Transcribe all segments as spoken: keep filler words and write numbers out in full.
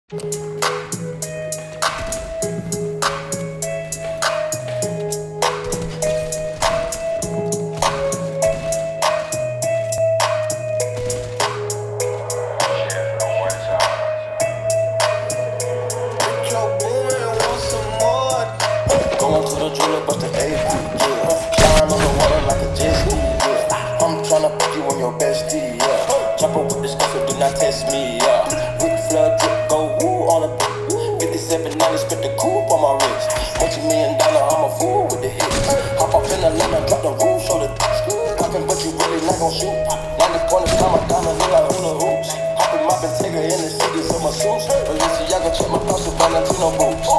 Going to the jeweler, bust the A P, yeah. Flying on the water like a jet ski, yeah. I'm tryna put you on your bestie, yeah. Jump up with this stuff, so do not test me, yeah. Rick Flair drip, go woo on a fifty-seven ninety, spit the coupe on my wrist. Multi-million dollar, I'm a fool with the hits. Hop up in the lemon, drop the roof, show the poppin', but you really not gon' shoot. ninety pointers, time I diamond, look like hula hoops. Hoppin', moppin', Tigger in the city, so my suits. But you see, y'all gon' check my pulse with Valentino boots.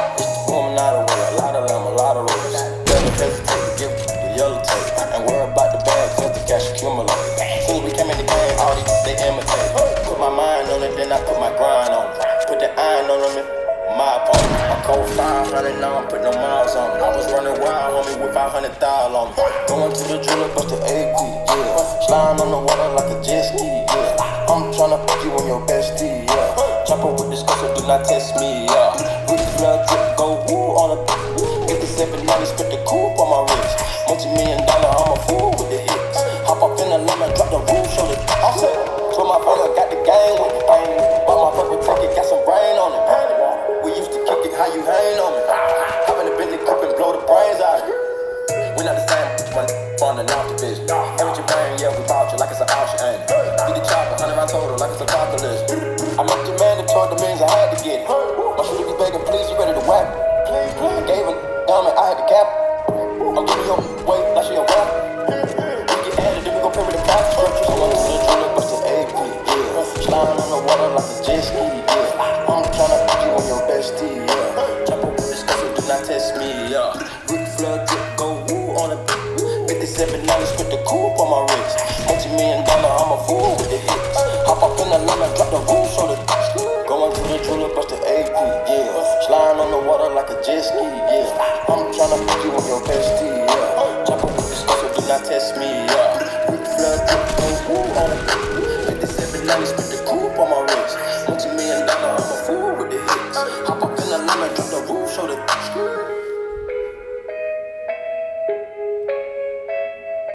I'm not away, a lot of them, a lot of rules. Never hesitate to give the yellow tape. And worry about the bag, cause the cash accumulate. Soon as we came in the game, all these, they imitate. Put my mind on it, then I put my grind on it. Put the iron on them, my opponent. My code five hundred, now I'm putting no miles on it. I was running wild, homie, with five hundred thousand on me. Going to the jeweler, bust the A P, yeah. Sliding on the water like a jet ski, yeah. I'm tryna put you on your bestie, yeah. Jump up with this stuff, so do not test me, yeah. Rick Flair drip, go woo on a fifty-seven ninety, spit the coupe on my wrist. Multi-million dollar, I'm a fool with the hits. Hop up in the lemon, drop the roof, show the I said, so my brother got the gang with the pain. Bought my purple ticket, got some rain on it. We used to kick it, how you hang on me. Hop in the Bentley coupe and blow the brains out of it. We not the same, one fun and off the bitch. Every Japan, yeah, we bought you like it's an auction, ain't it? Get the chopper, hundred round total, like it's a apocalypse. I met your man that told the means I had to get it. My shooter was begging, please, you ready to whack it? I gave him diamond, I had to cap it. I'm giving your weight like she a rap. We get added, then we gon' pay me the profit. I'm going to the jeweler, bust the A P, yeah. Sliding on the water like a jet ski, yeah. I'm tryna put you on your bestie, yeah. Jump up with this stuff, so do not test me, yeah. Rick Flair drip, go woo on a fifty-seven ninety, spit the coupe on my wrist. Multi-million dollar, I'm a fool with the hits. Hop up in the lemon, drop the roof, show the going to the jeweler, bust the A P, yeah. Sliding on the water like a jet ski, yeah. I'm tryna put you on your bestie,